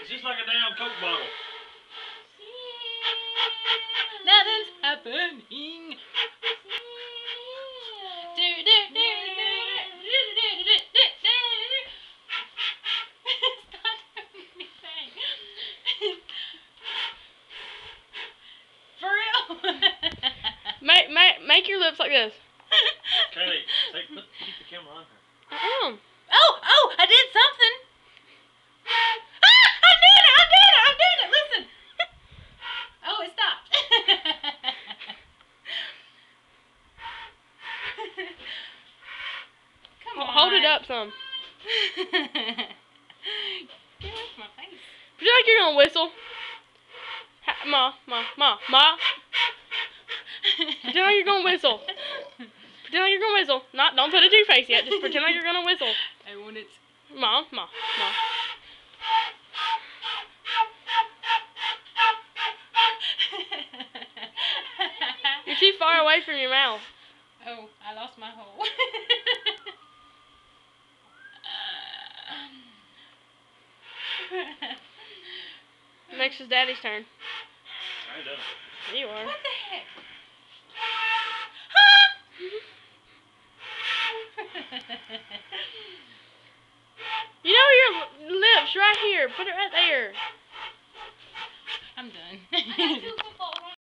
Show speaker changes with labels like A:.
A: It's just like a damn Coke bottle.
B: Nothing's happening. For real?
C: Make your lips like this.
A: Kaylee, keep the camera on her.
B: Oh, I did something. I did it. Listen. Oh, it stopped. Come on.
C: Hold it up some.
B: Get away from my face.
C: Feel like you're gonna whistle. Ma. Pretend like you're gonna whistle. Pretend like you're gonna whistle. Don't put it to your face yet. Just pretend like you're gonna whistle.
B: I want it.
C: Ma. You're too far away from your mouth.
B: Oh, I lost my hole.
C: Next is Daddy's turn.
A: I ain't done.
C: You are.
B: What the heck?
C: You know your lips right here. Put it right there.